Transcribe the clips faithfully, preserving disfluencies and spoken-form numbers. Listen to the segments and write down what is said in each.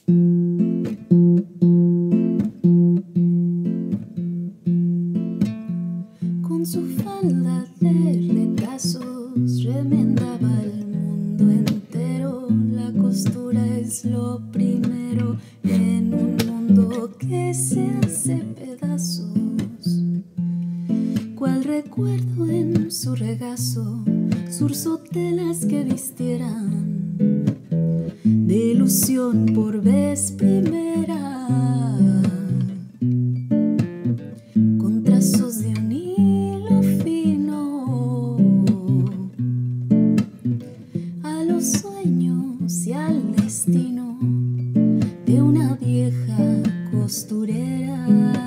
Con su falda de retazos remendaba el mundo entero. La costura es lo primero en un mundo que se hace pedazos. Cual recuerdo en su regazo, surcó telas que vistieran de ilusión por vez primera, con trazos de un hilo fino, a los sueños y al destino de una vieja costurera.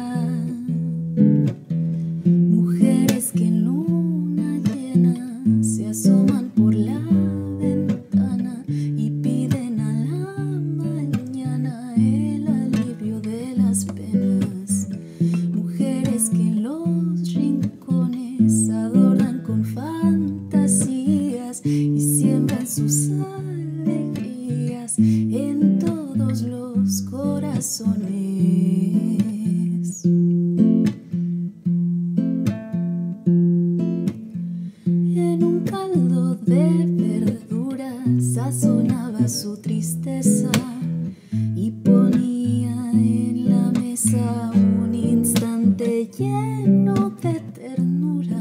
Mujeres que en luna llena se asoman por la ventana y piden a la mañana el alivio de las penas. Mujeres que en los rincones adornan con fantasías y siembran sus alegrías en todos los corazones. En un caldo de verduras sazonaba su tristeza y ponía en la mesa un instante lleno de ternura.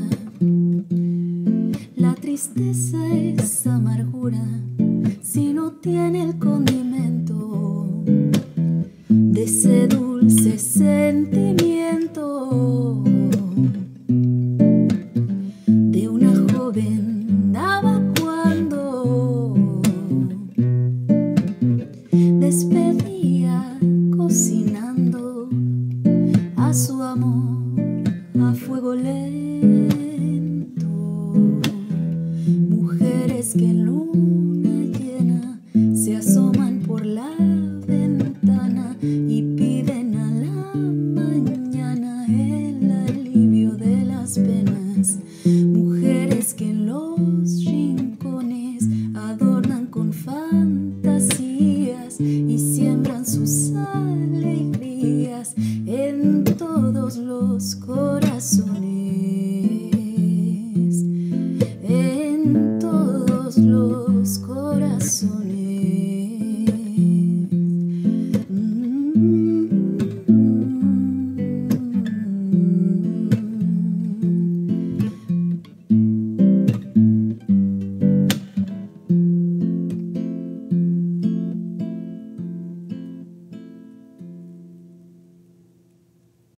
La tristeza es amargura si no tiene el condimento de ese dulce sentimiento.